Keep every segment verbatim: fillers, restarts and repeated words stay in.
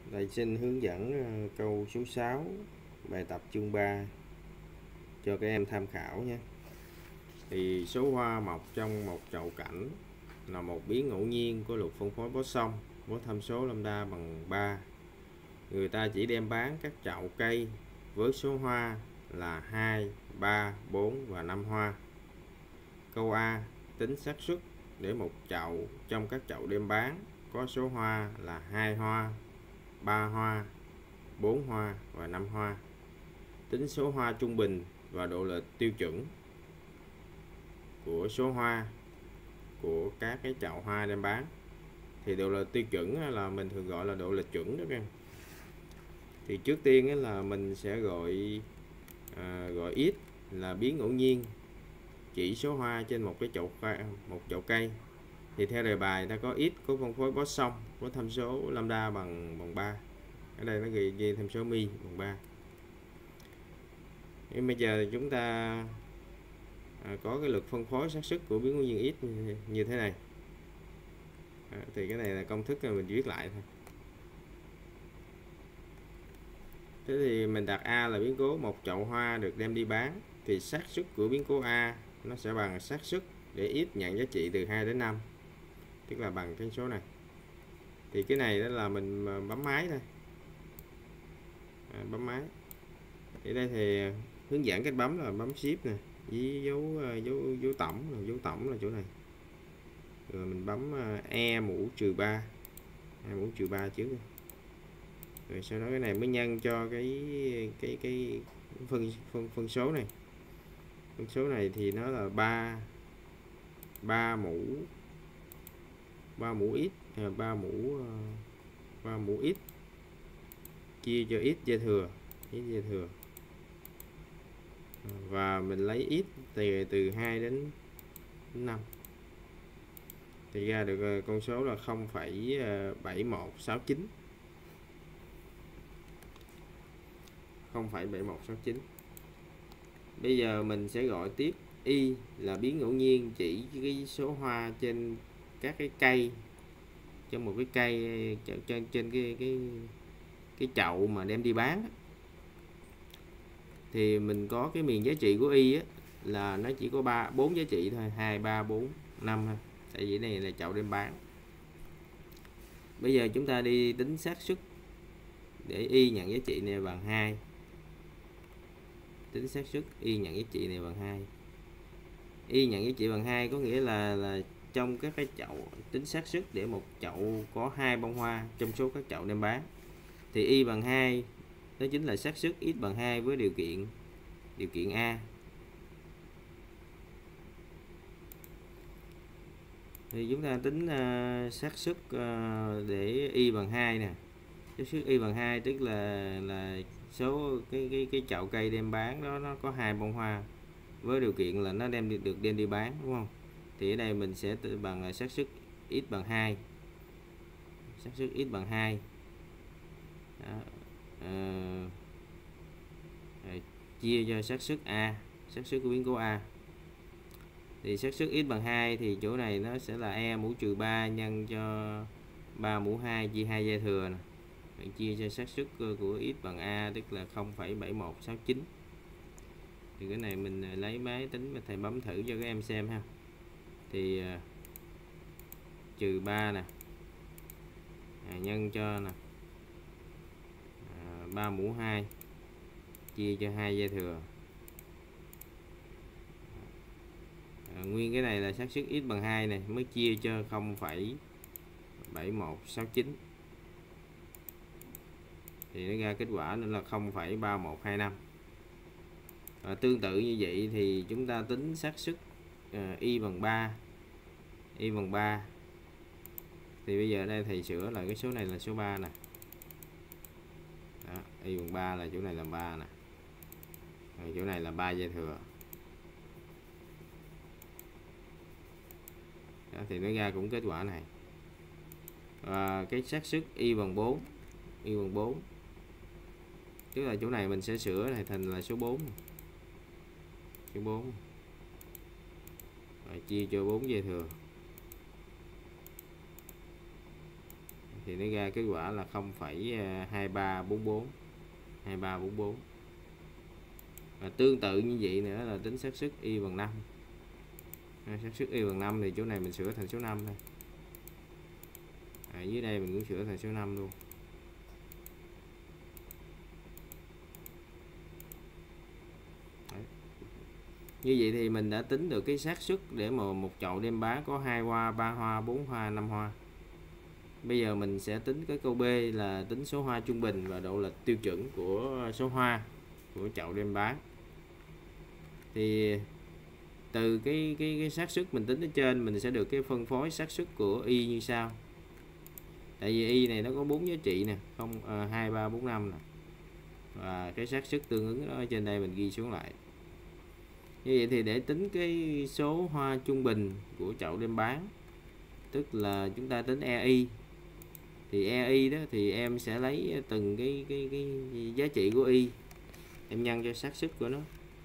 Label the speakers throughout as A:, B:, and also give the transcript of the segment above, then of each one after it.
A: Đây xin hướng dẫn câu số sáu bài tập chương ba cho các em tham khảo nhé. Thì số hoa mọc trong một chậu cảnh là một biến ngẫu nhiên của luật phân phối Poisson với tham số lambda bằng ba. Người ta chỉ đem bán các chậu cây với số hoa là hai, ba, bốn và năm hoa. Câu A, tính xác suất để một chậu trong các chậu đem bán có số hoa là hai hoa, ba hoa, bốn hoa và năm hoa. Tính số hoa trung bình và độ lệch tiêu chuẩn của số hoa của các cái chậu hoa đem bán. Thì độ lệch tiêu chuẩn là mình thường gọi là độ lệch chuẩn đó các em. Thì trước tiên là mình sẽ gọi à, gọi x là biến ngẫu nhiên chỉ số hoa trên một cái chậu cây, một chậu cây. Thì theo đề bài ta có x có phân phối Poisson có tham số lambda bằng bằng ba. Ở đây nó ghi, ghi tham số mi bằng ba. Nhưng bây giờ chúng ta à, có cái lực phân phối xác suất của biến ngẫu nhiên x như, như thế này. À, thì cái này là công thức mình viết lại thôi. Thế thì mình đặt A là biến cố một chậu hoa được đem đi bán, thì xác suất của biến cố A nó sẽ bằng xác suất để x nhận giá trị từ hai đến năm, tức là bằng cái số này. Thì cái này đó là mình bấm máy thôi, à, bấm máy. Ở đây thì hướng dẫn cách bấm là bấm shift nè, với dấu dấu dấu tổng là dấu tổng là chỗ này. Rồi mình bấm E mũ trừ ba, E mũ trừ ba trước. Rồi sau đó cái này mới nhân cho cái cái cái phân phân phân số này. Phân số này thì nó là ba ba mũ ba mũ x, ba mũ ba mũ x chia cho x dư thừa, x dư thừa. Và mình lấy x từ từ hai đến năm. Thì ra được con số là không phẩy bảy một sáu chín. không phẩy bảy một sáu chín. Bây giờ mình sẽ gọi tiếp y là biến ngẫu nhiên chỉ cái số hoa trên các cái cây, trong một cái cây trên trên cái cái cái chậu mà đem đi bán. Thì mình có cái miền giá trị của y á, là nó chỉ có ba bốn giá trị thôi, hai, ba, bốn, năm thôi. Tại vì này là chậu đem bán. Bây giờ chúng ta đi tính xác suất để y nhận giá trị này bằng hai. Tính xác suất y nhận giá trị này bằng hai. Y nhận giá trị bằng hai có nghĩa là là trong các cái chậu, tính xác suất để một chậu có hai bông hoa trong số các chậu đem bán, thì y bằng hai, đó chính là xác suất x bằng hai với điều kiện điều kiện A. Thì chúng ta tính uh, xác suất uh, để y bằng hai nè. Xác suất y bằng hai tức là là số cái cái cái chậu cây đem bán đó nó có hai bông hoa với điều kiện là nó đem đi, được đem đi bán, đúng không? Thì ở đây mình sẽ tự bằng xác suất x bằng hai. Xác suất x bằng hai. Đó. À, rồi, chia cho xác suất A, xác suất của biến cố A. Thì xác suất x bằng hai thì chỗ này nó sẽ là E mũ trừ ba nhân cho ba mũ hai chia hai dư thừa nè. Mình chia cho xác suất của x bằng A tức là không phẩy bảy một sáu chín. Thì cái này mình lấy máy tính và thầy bấm thử cho các em xem ha. Thì uh, trừ ba nè, à, nhân cho nè, à, ba mũ hai chia cho hai dư thừa. À, nguyên cái này là xác suất x bằng hai này mới chia cho không phẩy bảy một sáu chín. Thì nó ra kết quả nên là không phẩy ba một hai năm. À, tương tự như vậy thì chúng ta tính xác suất uh, y bằng ba. Y bằng ba. Thì bây giờ đây thầy sửa lại cái số này là số ba nè. Đó, y bằng ba là chỗ này là ba nè. Rồi chỗ này là ba dư thừa. Đó, thì nó ra cũng kết quả này. Và cái xác suất y bằng bốn. Y bằng bốn. Tức là chỗ này mình sẽ sửa này thành là số bốn. Số bốn. Rồi chia cho bốn dư thừa. thì nó ra kết quả là không phẩy hai ba bốn bốn, hai ba bốn bốn. Và tương tự như vậy nữa là tính xác suất y bằng năm. Xác suất y bằng năm thì chỗ này mình sửa thành số năm thôi. À, dưới đây mình cũng sửa thành số năm luôn. Đấy. Như vậy thì mình đã tính được cái xác suất để mà một chậu đem bá có hai hoa, ba hoa, bốn hoa, năm hoa. Bây giờ mình sẽ tính cái câu B là tính số hoa trung bình và độ lệch tiêu chuẩn của số hoa của chậu đem bá. Thì từ cái cái cái xác suất mình tính ở trên, mình sẽ được cái phân phối xác suất của y như sau. Tại vì y này nó có bốn giá trị nè, không hai ba bốn năm nè. Và cái xác suất tương ứng đó ở trên đây mình ghi xuống lại. Như vậy thì để tính cái số hoa trung bình của chậu đem bán, tức là chúng ta tính e i. Thì e i đó thì em sẽ lấy từng cái cái cái giá trị của y, em nhân cho xác suất của nó.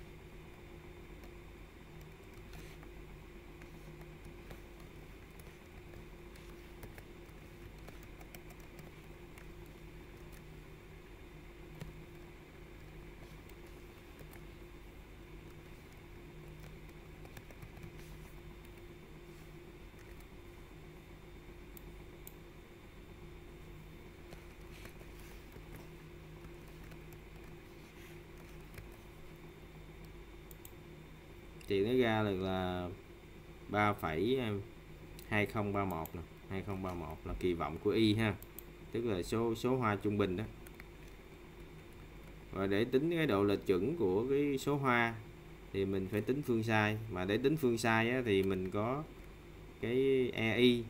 A: Thì nó ra được là ba phẩy hai không ba một nè, hai không ba một là kỳ vọng của y ha, tức là số số hoa trung bình đó. Và để tính cái độ lệch chuẩn của cái số hoa thì mình phải tính phương sai, mà để tính phương sai á, thì mình có cái e i,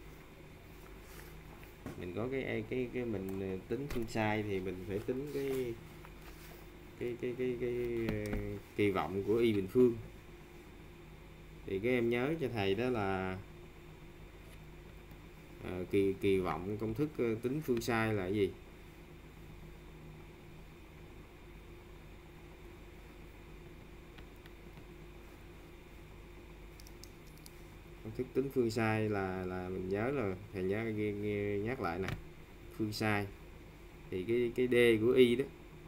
A: mình có cái cái cái mình tính phương sai thì mình phải tính cái cái cái cái, cái, cái kỳ vọng của y bình phương. Thì các em nhớ cho thầy đó là à, kỳ kỳ vọng công thức tính phương sai là cái gì? Công thức tính phương sai là là mình nhớ là thầy nhớ ghi, ghi, nhắc lại nè. Phương sai thì cái cái D của y đó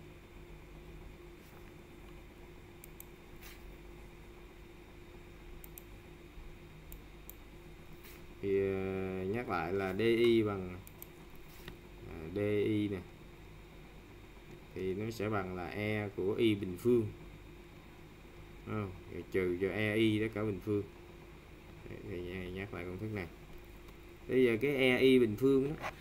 A: thì uh, nhắc lại là di bằng uh, di nè, thì nó sẽ bằng là e của y bình phương, oh, rồi trừ cho ei đó cả bình phương. Thì nhắc lại công thức này. Bây giờ cái ei bình phương đó,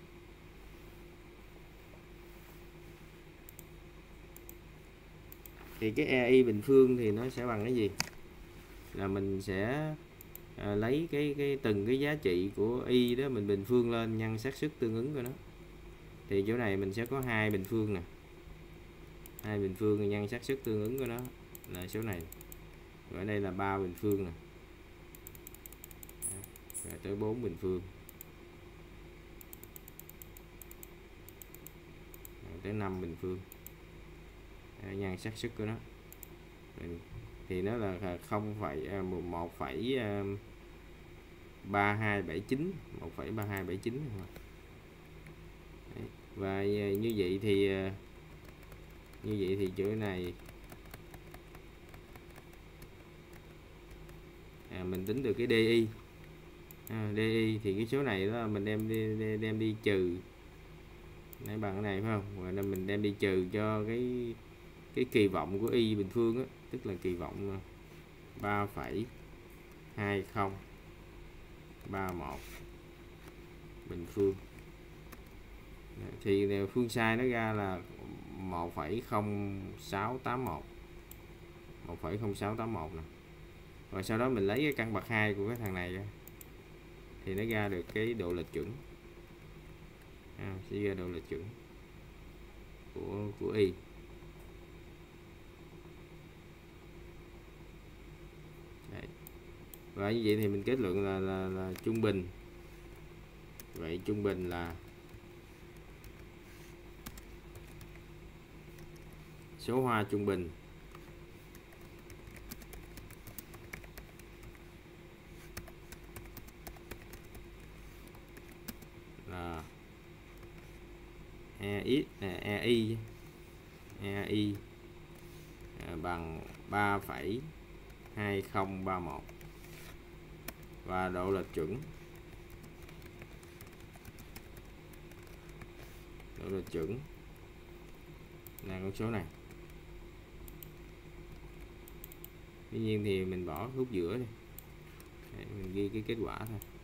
A: thì cái ei bình phương thì nó sẽ bằng cái gì? Là mình sẽ à, lấy cái cái từng cái giá trị của y đó mình bình phương lên nhân xác suất tương ứng của nó. Thì chỗ này mình sẽ có hai bình phương nè, hai bình phương nhân xác suất tương ứng của nó là số này. Rồi ở đây là ba bình phương nè, rồi tới bốn bình phương, rồi tới năm bình phương nhân xác suất của nó. Thì nó là không phẩy một phẩy ba hai bảy chín, một phẩy ba hai bảy chín. Và như vậy thì như vậy thì chỗ này à, mình tính được cái di. À, di thì cái số này đó mình đem đi đem đi trừ nãy bằng cái này phải không? Rồi nên mình đem đi trừ cho cái cái kỳ vọng của y bình phương á, tức là kỳ vọng ba phẩy hai không ba một bình phương. Thì phương sai nó ra là một phẩy không sáu tám một, một phẩy không sáu tám một nè. Rồi sau đó mình lấy cái căn bậc hai của cái thằng này ra thì nó ra được cái độ lệch chuẩn. À, sẽ ra độ lệch chuẩn của của y. Đấy. Và như vậy thì mình kết luận là, là, là trung bình. Vậy trung bình là số hoa trung bình là EX à, EI EI à, bằng ba phẩy hai không ba mốt và độ lệch chuẩn độ lệch chuẩn là con số này. Tuy nhiên thì mình bỏ khúc giữa đi. Đấy, mình ghi cái kết quả thôi.